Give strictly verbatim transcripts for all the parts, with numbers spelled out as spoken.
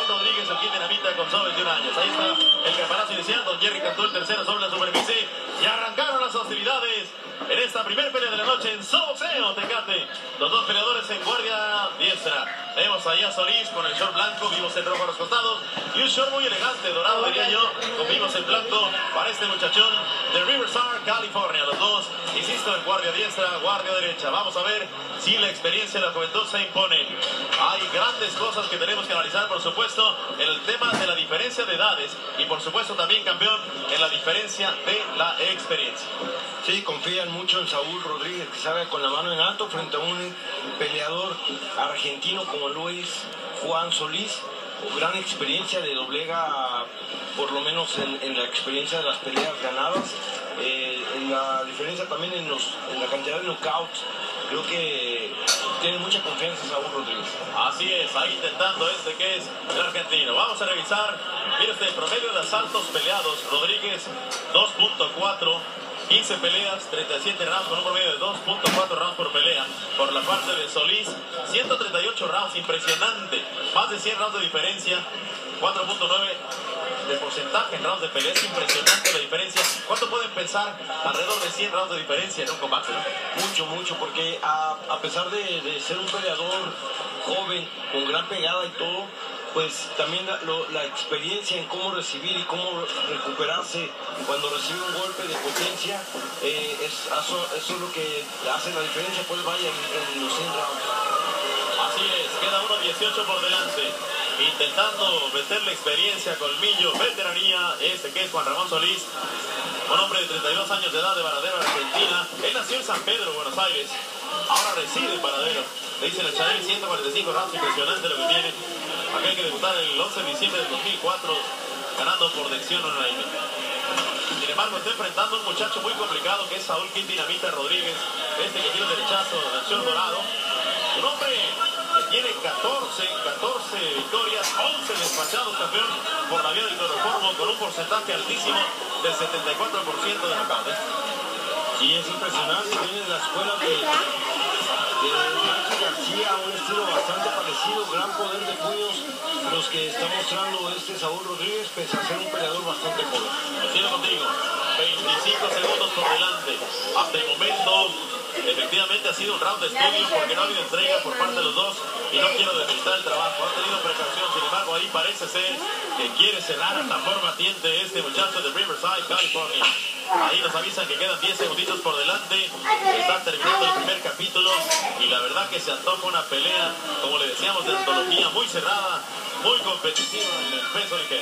Rodríguez, el Kid Dinamita, con solo veintiún años. Ahí está el campanazo inicial. Don Jerry cantó el tercero sobre la superficie y arrancaron las hostilidades en esta primera pelea de la noche en Soboxeo, Tecate. Los dos peleadores en guardia diestra. Vemos ahí a Solís con el short blanco, vimos el rojo a los costados y un short muy elegante, dorado diría yo, con vimos en blanco para este muchachón de Riverside, California. Los dos, insisto, en guardia diestra, guardia derecha. Vamos a ver si la experiencia de la juventud se impone. Hay grandes cosas que tenemos que analizar, por supuesto, en el tema de la diferencia de edades y por supuesto también, campeón, en la diferencia de la experiencia. Sí, confían mucho en Saúl Rodríguez, que sabe con la mano en alto frente a un peleador argentino como Luis Juan Solís. Gran experiencia, le doblega por lo menos en, en la experiencia de las peleas ganadas. Eh, en la diferencia también en, los, en la cantidad de knockouts. Creo que tiene mucha confianza Saúl Rodríguez. Así es, ahí intentando este que es el argentino. Vamos a revisar, mire usted, promedio de asaltos peleados. Rodríguez dos punto cuatro, quince peleas, treinta y siete rounds con un promedio de dos punto cuatro rounds por pelea. Por la parte de Solís, ciento treinta y ocho rounds, impresionante. Más de cien rounds de diferencia, cuatro punto nueve de porcentaje en rounds de pelea. Es impresionante la diferencia. ¿Cuánto pueden pensar? Alrededor de cien rounds de diferencia en un combate, ¿no? Mucho, mucho, porque a, a pesar de, de ser un peleador joven, con gran pegada y todo, pues también la, lo, la experiencia en cómo recibir y cómo recuperarse cuando recibe un golpe de potencia, eh, es, eso, eso es lo que hace la diferencia, pues vaya en, en los cien rounds. Así es, queda uno dieciocho por delante, intentando meter la experiencia, colmillo, veteranía, este que es Juan Ramón Solís, un hombre de treinta y dos años de edad, de Varadero, Argentina. Él nació en San Pedro, Buenos Aires, ahora reside en Varadero. Le dicen el Chanel, ciento cuarenta y cinco rounds, impresionante lo que tiene. Aquel que debutar el once de diciembre del dos mil cuatro, ganando por decisión unánime. Sin embargo, está enfrentando a un muchacho muy complicado que es Saúl Kid Dinamita Rodríguez, este que tiene el derechazo del short dorado. Un hombre que tiene catorce, catorce victorias, once despachados, campeón, por la vía del cloroformo, con un porcentaje altísimo del setenta y cuatro por ciento de knockout. Sí, es impresionante, viene de la escuela de, de Mikey García, un estilo bastante parecido, gran poder de puños, los que está mostrando este Saúl Rodríguez, pese a ser un peleador bastante joven. Coincido contigo, veinticinco segundos por delante, hasta el momento. Efectivamente ha sido un round de estudio porque no ha habido entrega por parte de los dos y no quiero demeritar el trabajo, ha tenido precaución. Sin embargo, ahí parece ser que quiere cerrar a tambor batiente este muchacho de Riverside, California. Ahí nos avisan que quedan diez segunditos por delante, está terminando el primer capítulo y la verdad que se antoja una pelea, como le decíamos, de antología, muy cerrada, muy competitiva en el peso ligero.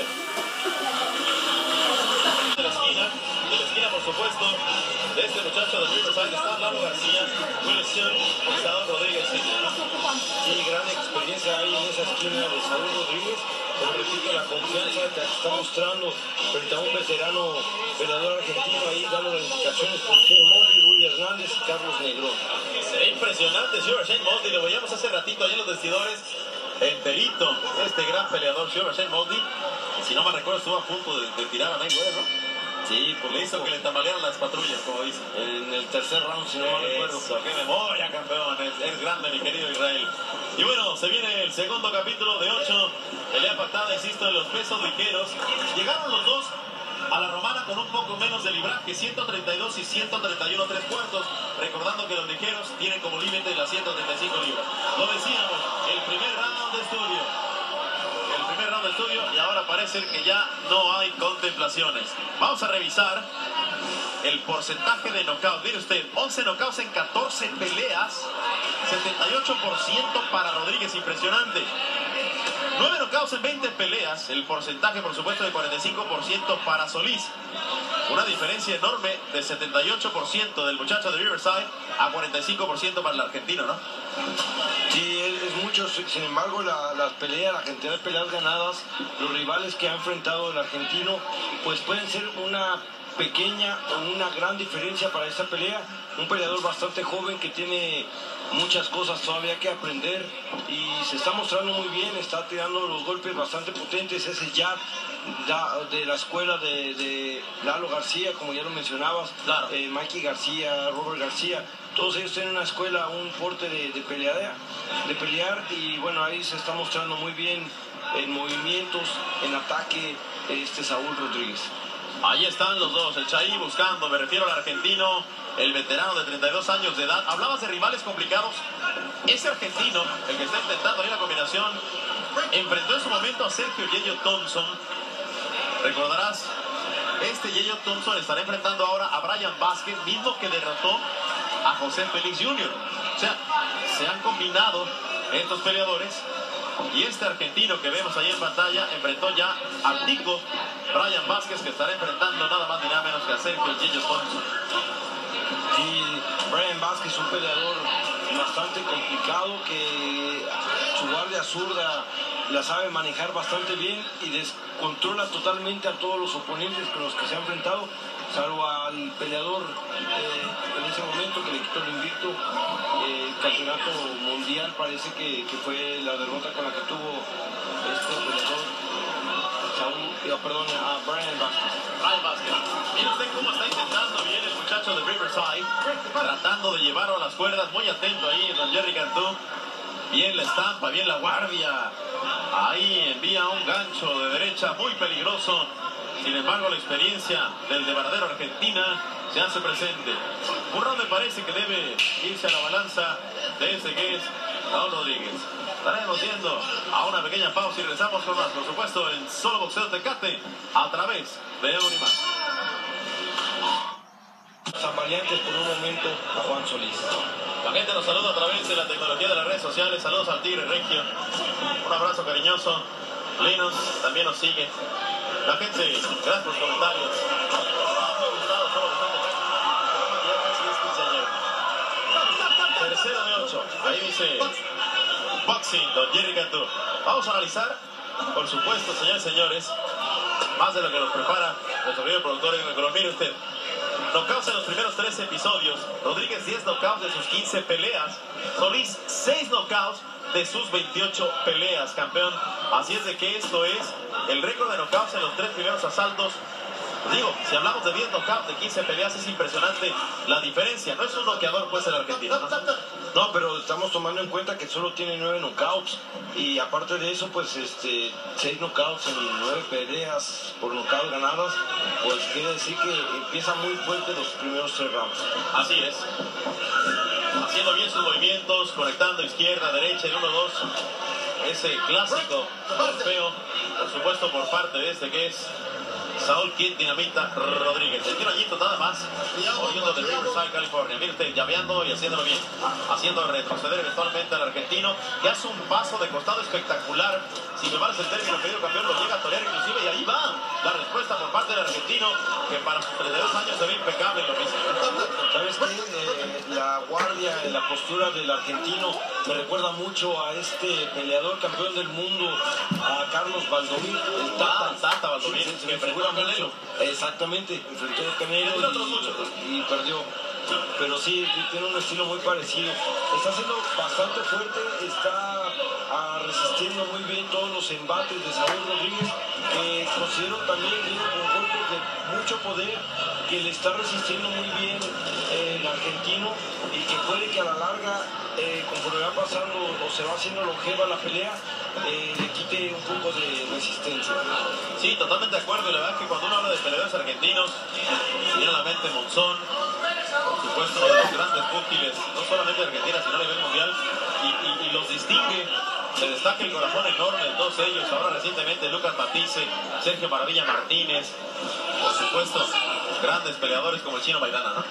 De la esquina, de la esquina por supuesto, de este muchacho de Riverside está Lalo García, Wilson, Saúl Rodríguez. Sí, gran experiencia hay en esa esquina de Saúl Rodríguez, pero repito, la confianza que está mostrando frente a un veterano peleador argentino, ahí dando las indicaciones con Shane Mosley, Rudy Hernández y Carlos Negrón. Impresionante, señor Shane Mosley, lo veíamos hace ratito allá en los vestidores, enterito, este gran peleador, señor Shane Mosley, si no me recuerdo estuvo a punto de, de tirar a Mayweather, ¿no? Sí, por le hizo que le tambalearan las patrullas, como dice. En el tercer round, si no me recuerdo. Eso, qué memoria, campeón. Es, es grande, mi querido Israel. Y bueno, se viene el segundo capítulo de ocho. Pelea pactada, insisto, de los pesos ligeros. Llegaron los dos a la romana con un poco menos de libraje, ciento treinta y dos y ciento treinta y uno tres cuartos. Recordando que los ligeros tienen como límite las ciento treinta y cinco libras. Lo decíamos, el primer round de estudio. Primer round de estudio y ahora parece que ya no hay contemplaciones. Vamos a revisar el porcentaje de knockout. Mire usted, once knockouts en catorce peleas, setenta y ocho por ciento para Rodríguez, impresionante. nueve knockouts en veinte peleas, el porcentaje por supuesto de cuarenta y cinco por ciento para Solís. Una diferencia enorme de setenta y ocho por ciento del muchacho de Riverside a cuarenta y cinco por ciento para el argentino, ¿no? Sí, es, es mucho, sin embargo la, las peleas, la cantidad de peleas ganadas, los rivales que ha enfrentado el argentino, pues pueden ser una pequeña o una gran diferencia para esta pelea. Un peleador bastante joven que tiene muchas cosas todavía que aprender y se está mostrando muy bien, está tirando los golpes bastante potentes, ese jab de la escuela de, de Lalo García, como ya lo mencionabas, claro. eh, Mikey García, Robert García, todos ellos tienen una escuela, un porte de, de, pelear, de pelear y bueno, ahí se está mostrando muy bien en movimientos, en ataque, este Saúl Rodríguez. Ahí están los dos, el Chaí buscando, me refiero al argentino, el veterano de treinta y dos años de edad. Hablabas de rivales complicados. Ese argentino, el que está intentando ahí la combinación, enfrentó en su momento a Sergio Yeyo Thompson. Recordarás, este Yeyo Thompson estará enfrentando ahora a Brian Vázquez, mismo que derrotó a José Félix junior O sea, se han combinado estos peleadores. Y este argentino que vemos ahí en pantalla enfrentó ya al tico Brian Vázquez, que estará enfrentando nada más ni nada menos que a Sergio Yeyo Thompson. Y Brian Vázquez es un peleador bastante complicado, que su guardia zurda la sabe manejar bastante bien y descontrola totalmente a todos los oponentes con los que se ha enfrentado, salvo al peleador eh, en ese momento que le quitó el invicto, eh, el campeonato mundial. Parece que, que fue la derrota con la que tuvo este peleador, Saúl, eh, perdón, a Brian Vázquez. Brian Vázquez. Mira usted cómo está intentando bien el muchacho de Riverside, tratando de llevarlo a las cuerdas, muy atento ahí don Jerry Cantú. Bien la estampa, bien la guardia. Ahí envía un gancho de derecha muy peligroso. Sin embargo, la experiencia del de Varadero Argentina se hace presente. Un round me parece que debe irse a la balanza de ese que es Saúl Rodríguez. Estaremos yendo a una pequeña pausa y regresamos con más, por supuesto, en Solo Boxeo Tecate, a través de Unimás. Zambaleantes por un momento a Juan Solís. La gente nos saluda a través de la tecnología de las redes sociales. Saludos al Tigre Regio. Un abrazo cariñoso. Linus también nos sigue. La gente, gracias por los comentarios. Tercero de ocho. Ahí dice Boxing, don Jerry Cantú. Vamos a analizar, por supuesto, señores y señores, más de lo que nos prepara nuestro querido productor. Pero mire usted, knockouts en los primeros tres episodios. Rodríguez diez knockouts de sus quince peleas. Solís seis knockouts de sus veintiocho peleas, campeón. Así es de que esto es el récord de knockouts en los tres primeros asaltos. Digo, si hablamos de diez knockouts de quince peleas, es impresionante la diferencia. No es un noqueador, pues, el argentino, ¿no? No, pero estamos tomando en cuenta que solo tiene nueve knockouts. Y aparte de eso, pues, este, seis knockouts en nueve peleas por knockout ganadas. Pues quiere decir que empieza muy fuerte los primeros tres rounds. Así es. Haciendo bien sus movimientos, conectando izquierda, derecha, en uno dos. Ese clásico golpeo, por supuesto, por parte de este que es Saúl Kid Dinamita Rodríguez. El tiro allí nada más, oriundo de Riverside, California. Mire usted, llaveando y haciéndolo bien, haciendo retroceder eventualmente al argentino, que hace un paso de costado espectacular. Si me vale el término, querido campeón, lo llega a torear inclusive, y ahí va la respuesta por parte del argentino, que para sus treinta y dos años se ve impecable en lo mismo. ¿Sabes qué? Eh, la guardia, la postura del argentino me recuerda mucho a este peleador campeón del mundo, a Carlos Valdomir, el Tata, Ah, Tata Valdomir, sí, se que me figura enfrentó a Canelo. mucho. Exactamente, enfrentó a Canelo y, y perdió. Pero sí, tiene un estilo muy parecido. Está siendo bastante fuerte, está ah, resistiendo muy bien todos los embates de Saúl Rodríguez, que considero también viene con golpes de mucho poder, que le está resistiendo muy bien eh, el argentino, y que puede que a la larga, eh, conforme va pasando o se va haciendo longeva la pelea, eh, le quite un poco de resistencia. Sí, totalmente de acuerdo. Y la verdad es que cuando uno habla de peleadores argentinos, viene a la mente Monzón, por supuesto, uno de los grandes fútiles, no solamente de Argentina, sino a nivel mundial, y, y, y los distingue. Se destaca el corazón enorme de todos ellos. Ahora recientemente Lucas Matisse, Sergio Maravilla Martínez, por supuesto, grandes peleadores como el Chino Maidana, ¿no?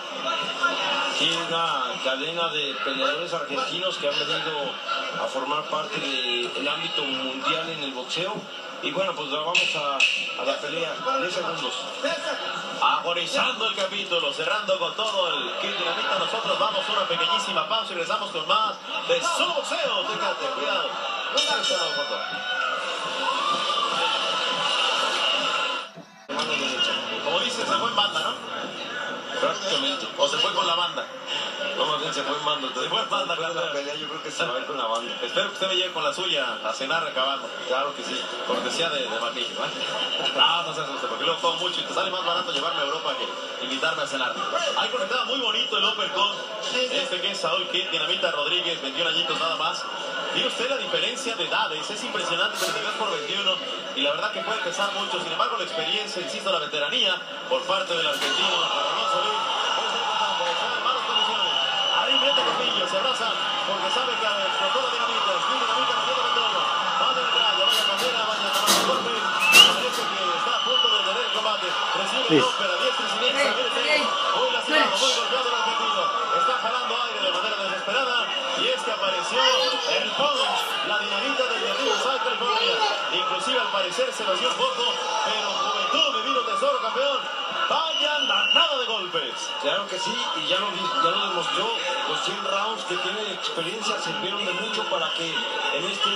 Sí, una cadena de peleadores argentinos que han venido a formar parte del ámbito mundial en el boxeo. Y bueno, pues vamos a, a la pelea. diez segundos. Agonizando el capítulo, cerrando con todo el Kid Dinamita. Nosotros vamos a una pequeñísima pausa y regresamos con más de Solo Boxeo. Tecate, cuidado. No está el fondo. Mano derecha. Como dice, se fue en banda, ¿no? Prácticamente. O se fue con la banda. No, más bien se fue en banda. Se fue en banda, después de la pelea, yo creo que se va a ir con la banda. Espero que usted me lleve con la suya a cenar acabando. Claro que sí. Cortesía de, de Magnífico, ¿eh? No, no se asuste, porque luego como mucho y te sale más barato llevarme a Europa que invitarme a cenar. Ahí conectaba muy bonito el uppercut. Este que es Saúl Kid Dinamita Rodríguez, veintiún añitos nada más. Mire usted la diferencia de edades, es impresionante, treinta y dos por veintiuno, y la verdad que puede pesar mucho. Sin embargo, la experiencia, insisto, la veteranía por parte del argentino Alonso Luis, puede ser bastante, están en malas condiciones. Ahí mete Cortillo, se abrazan, porque sabe que explotó la dinamita, Kid Dinamita no tiene control. Vaya detrás, vaya bandera, vaya tomando golpes. Parece que está a punto de tener el combate. Recibe el golpe a diestra y siniestra. Muy lastimado, muy golpeado el argentino. Está jalando aire de manera desesperada. Y es que apareció el punch, la dinamita desde arriba de South California. Inclusive al parecer se vació un poco, pero juventud, mi vino tesoro, campeón. Vaya la nada de golpes. Claro que sí, y ya lo, ya lo demostró. Los cien rounds que tiene de experiencia sirvieron de mucho para que en este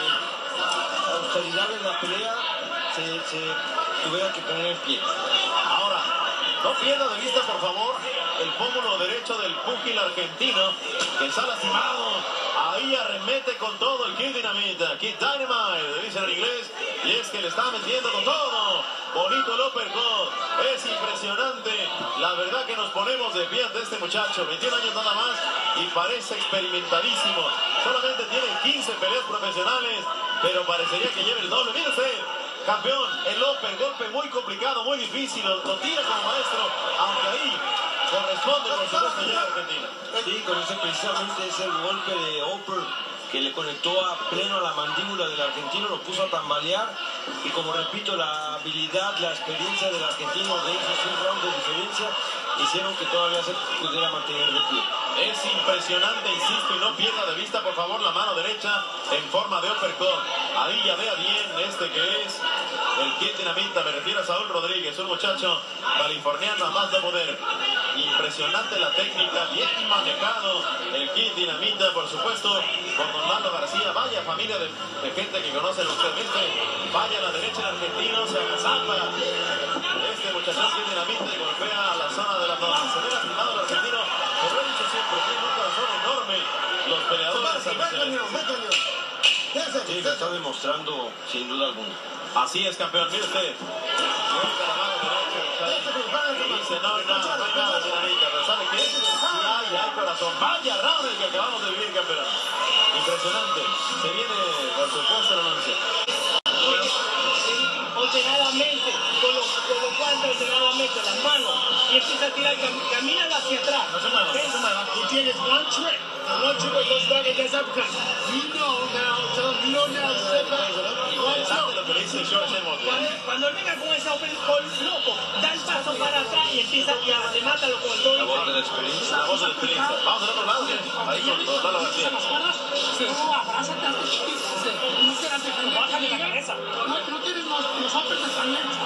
austeridad de la pelea se, se tuviera que poner en pie. Ahora, no pierda de vista, por favor, el pómulo derecho del púgil argentino que está lastimado. Ahí arremete con todo el Kid Dinamita, Kid Dynamite, dicen en inglés, y es que le está metiendo con todo. Bonito el uppercut, es impresionante. La verdad que nos ponemos de pie ante este muchacho, veintiún años nada más, y parece experimentadísimo. Solamente tiene quince peleas profesionales, pero parecería que lleva el doble. Mire usted, campeón, el upper, golpe muy complicado, muy difícil, lo, lo tira como maestro, aunque ahí corresponde, por supuesto, llega a Argentina. Sí, con ese precisamente es el golpe de upper que le conectó a pleno a la mandíbula del argentino, lo puso a tambalear, y como repito, la habilidad, la experiencia del argentino de esos cien rounds de diferencia hicieron que todavía se pudiera mantener de pie. Es impresionante, insisto, y no pierda de vista, por favor, la mano derecha en forma de uppercut. Ahí ya vea bien este que es el Kid Dinamita, me refiero a Saúl Rodríguez, un muchacho californiano a más de poder. Impresionante la técnica, bien manejado el Kid Dinamita, por supuesto, por Don Lalo García. Vaya familia de, de gente que conoce usted, ¿viste? Vaya a la derecha el argentino, se agazapa. Este muchacho Kid Dinamita y golpea a la zona de la zona. Se ve lastimado el argentino, pero lo he dicho siempre, tiene un corazón enorme los peleadores santafereños. Sí, lo está demostrando sin duda alguna. Así es, campeón, mire usted. Golpe a la mano derecha, y dice, no hay nada, no hay nada, Dinamita, pero ¿sabe qué? Sí hay, hay corazón. Vaya round el que acabamos de vivir, campeón. Impresionante. Se viene, por supuesto, la noticia. Ordenadamente, colocando ordenadamente las manos y empieza a tirar, cam camina hacia atrás. No se mueva, no se mueva. Y tienes one trick. One trick with those back against uppercut. You know now, so you know now, step back. Interesante lo que le dice el George Edmonds. Cuando, cuando él venga con ese open call loco, da el paso para atrás y empieza a remátalo con el doble. La voz de la experiencia. La voz de la experiencia. Vamos al otro lado, ahí con Don Lalo García. No, abrázate antes de no quieras defender. Bájale la cabeza. No, no tienes los, los hombres de tan lejos.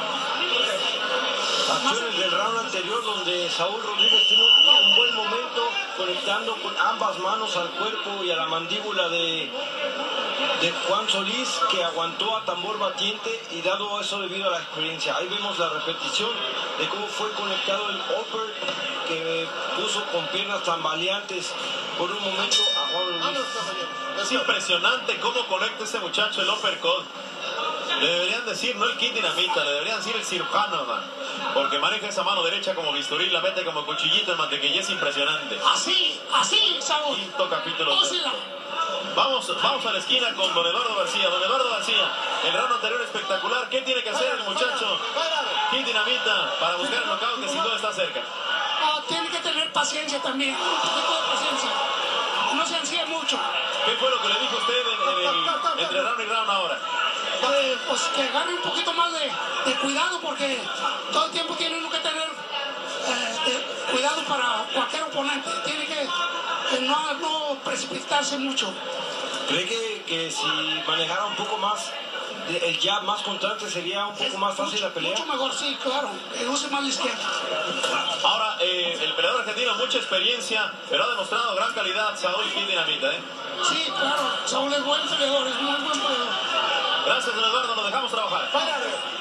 Acciones del round anterior donde Saúl Rodríguez tiene un buen momento conectando con ambas manos al cuerpo y a la mandíbula de, de Juan Solís, que aguantó a tambor batiente, y dado eso debido a la experiencia. Ahí vemos la repetición de cómo fue conectado el upper que puso con piernas tambaleantes por un momento a Juan Solís. Es impresionante cómo conecta ese muchacho el uppercut. Le deberían decir, no el Kid Dinamita, le deberían decir el cirujano, man. Porque maneja esa mano derecha como bisturí, la mete como cuchillito en mantequilla, es impresionante. Así, así, Saúl. Quinto capítulo. Pósela. Vamos, vamos a la esquina con Don Eduardo García. Don Eduardo García, el round anterior espectacular. ¿Qué tiene que hacer el muchacho Kid Dinamita para buscar el knockout que sin duda está cerca? Ah, tiene que tener paciencia también, un poquito de paciencia. No se ansíe mucho. ¿Qué fue lo que le dijo usted en, en el, entre round y round ahora? Eh, pues que agarre un poquito más de, de cuidado, porque todo el tiempo tiene uno que tener eh, de cuidado para cualquier oponente. Tiene que eh, no, no precipitarse mucho. ¿Cree que, que si manejara un poco más el jab más constante sería un poco más fácil la pelea? Mucho mejor, sí, claro. Que use más la izquierda. Ahora, eh, el peleador argentino, mucha experiencia, pero ha demostrado gran calidad, Saúl Kid Dinamita, ¿eh? Sí, claro. Saúl es buen peleador, es muy buen peleador. Gracias, don Eduardo, nos dejamos trabajar.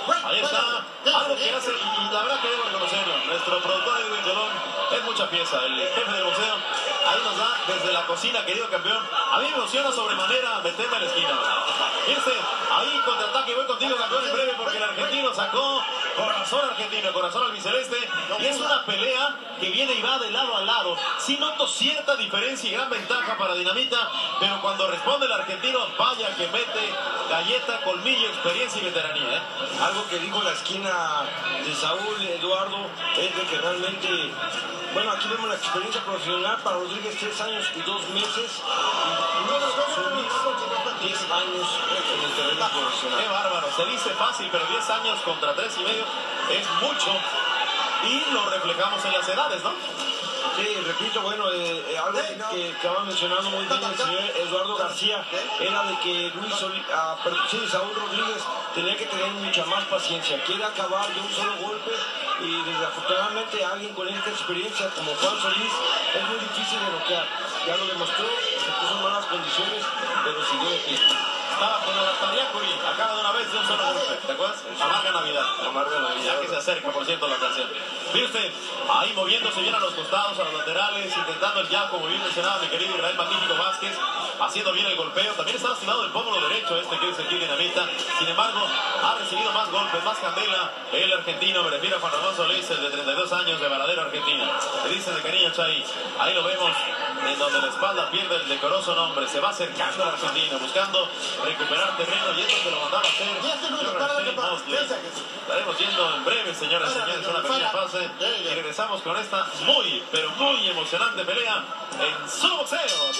Ahí está, algo que hace, y la verdad que debo reconocerlo, nuestro productor Edwin Colón es mucha pieza, el jefe del boxeo, ahí nos da desde la cocina, querido campeón. A mí me emociona sobremanera meterme en la esquina. Fíjense, ahí contraataque, voy contigo campeón en breve porque el argentino sacó corazón argentino, corazón albiceleste, y es una pelea que viene y va de lado a lado. Sí noto cierta diferencia y gran ventaja para Dinamita, pero cuando responde el argentino, vaya que mete galleta, colmillo, experiencia y veteranía, ¿eh? Algo que dijo la esquina de Saúl Eduardo es de que realmente, bueno, aquí vemos la experiencia profesional para Rodríguez, tres años y dos meses, y Solís, diez años en el terreno profesional. Qué bárbaro, se dice fácil, pero diez años contra tres y medio es mucho, y lo reflejamos en las edades, ¿no? Sí, repito, bueno, eh, eh, algo que, que estaba mencionando muy bien el señor Eduardo García era de que Luis Solís, ah, perdón, sí, Saúl Rodríguez tenía que tener mucha más paciencia, quiere acabar de un solo golpe y desafortunadamente alguien con esta experiencia como Juan Solís es muy difícil de noquear. Ya lo demostró, se puso en malas condiciones, pero siguió de pie. Estaba con el Tariacuri, acaba de una vez de un solo golpe, ¿te acuerdas? Amarga Navidad. Amarga Navidad. Ya que se acerca, por cierto, la canción. Mire usted, ahí moviéndose bien a los costados, a los laterales, intentando el jab, como bien mencionaba mi querido Israel Magnífico Vázquez, haciendo bien el golpeo. También está lastimado el pómulo derecho este que es aquí Dinamita. Sin embargo, ha recibido más golpes, más candela. El argentino, me refiero a Juan Ramón Solís, el de treinta y dos años, de Varadero, Argentina. Le dice de cariño Chay. Ahí lo vemos, en donde la espalda pierde el decoroso nombre. Se va acercando al argentino, buscando recuperar terreno, y esto que lo mandaba a hacer Phil Mosley. Estaremos yendo en breve, señoras y señores, una pequeña fase y regresamos con esta muy, pero muy emocionante pelea en Solo Boxeo.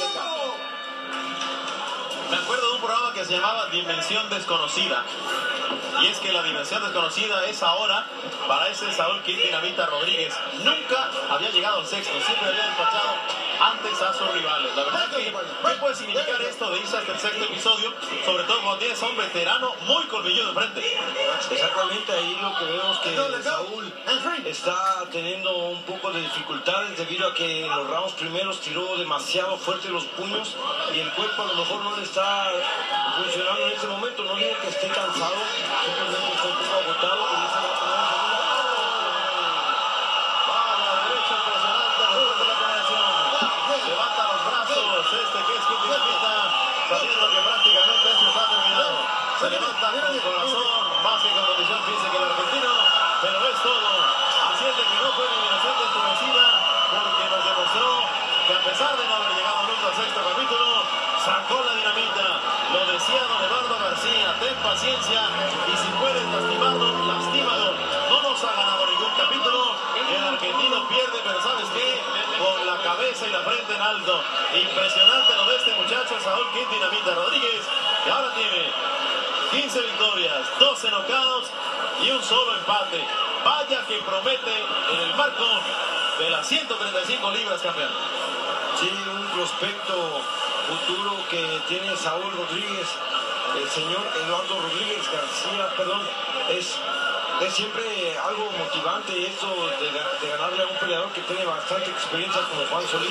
Me acuerdo de un programa que se llamaba Dimensión Desconocida, y es que la dimensión desconocida es ahora para ese Saúl Kid Dinamita Rodríguez. Nunca había llegado al sexto, siempre había despachado antes a sus rivales. La verdad que, ¿qué puede significar esto de irse hasta el sexto episodio? Sobre todo cuando tienes a un veterano muy colmilludo enfrente. Exactamente, ahí lo que vemos que Saúl está teniendo un poco de dificultades debido a que en los rounds primeros tiró demasiado fuerte los puños y el cuerpo a lo mejor no le está funcionando en ese momento. No digo que esté cansado, simplemente está un poco agotado y se va a poner en segunda. Vaya derecha impresionante después de la combinación. Levanta los brazos este que es Kid Dinamita, sabiendo que prácticamente eso está terminado. Se levanta con corazón, más que con condición física el argentino, pero es todo. Así es de que no fue eliminación desconocida, porque nos demostró que a pesar de no haber llegado nunca al sexto capítulo, sacó la Dinamita. Lo decía don Eduardo García, ten paciencia y si puedes lastimarlo, lastímalo. No nos ha ganado ningún capítulo, el argentino pierde, pero ¿sabes qué? Con la cabeza y la frente en alto. Impresionante lo de este muchacho, Saúl Kid Dinamita Rodríguez, que ahora tiene quince victorias, doce knockouts y un solo empate. Vaya que promete en el marco de las ciento treinta y cinco libras, campeón. Sí, un prospecto futuro que tiene Saúl Rodríguez, el señor Eduardo Rodríguez García, perdón, es, es siempre algo motivante esto de, de ganarle a un peleador que tiene bastante experiencia como Juan Solís,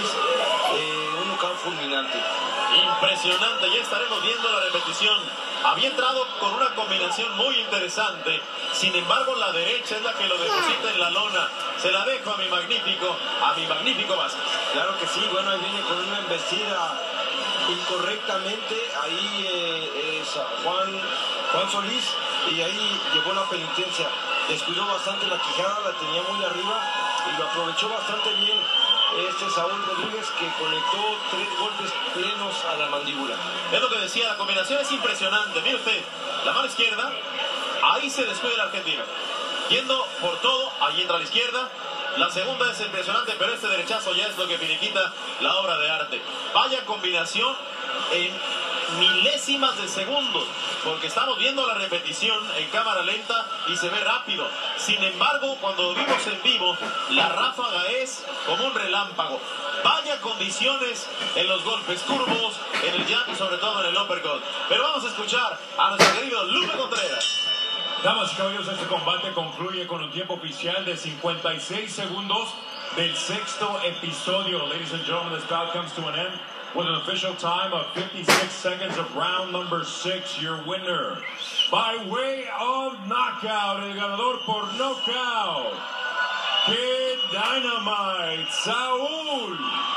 eh, un knockout fulminante. Impresionante, ya estaremos viendo la repetición. Había entrado con una combinación muy interesante, sin embargo la derecha es la que lo deposita en la lona. Se la dejo a mi magnífico, a mi magnífico Vázquez. Claro que sí, bueno, ahí viene con una embestida incorrectamente, ahí eh, es Juan, Juan Solís, y ahí llevó la penitencia. Descuidó bastante la quijada, la tenía muy arriba y lo aprovechó bastante bien este Saúl Rodríguez, que conectó tres golpes plenos a la mandíbula. Es lo que decía, la combinación es impresionante. Mire usted, la mano izquierda, ahí se descuida el argentino. Yendo por todo, ahí entra a la izquierda. La segunda es impresionante, pero este derechazo ya es lo que finiquita la obra de arte. Vaya combinación en milésimas de segundos, porque estamos viendo la repetición en cámara lenta y se ve rápido. Sin embargo, cuando lo vimos en vivo, la ráfaga es como un relámpago. Vaya condiciones en los golpes curvos, en el jab y sobre todo en el uppercut. Pero vamos a escuchar a nuestro querido Lupe Contreras. Damas y caballeros, este combate concluye con un tiempo oficial de cincuenta y seis segundos del sexto episodio. Ladies and gentlemen, this bout comes to an end with an official time of fifty-six seconds of round number six. Your winner, by way of knockout, el ganador por knockout, que Dynamite, Saúl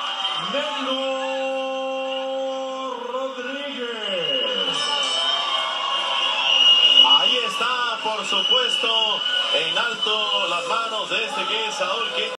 Negro Rodríguez. Ahí está, por supuesto, en alto las manos de este que es Saúl que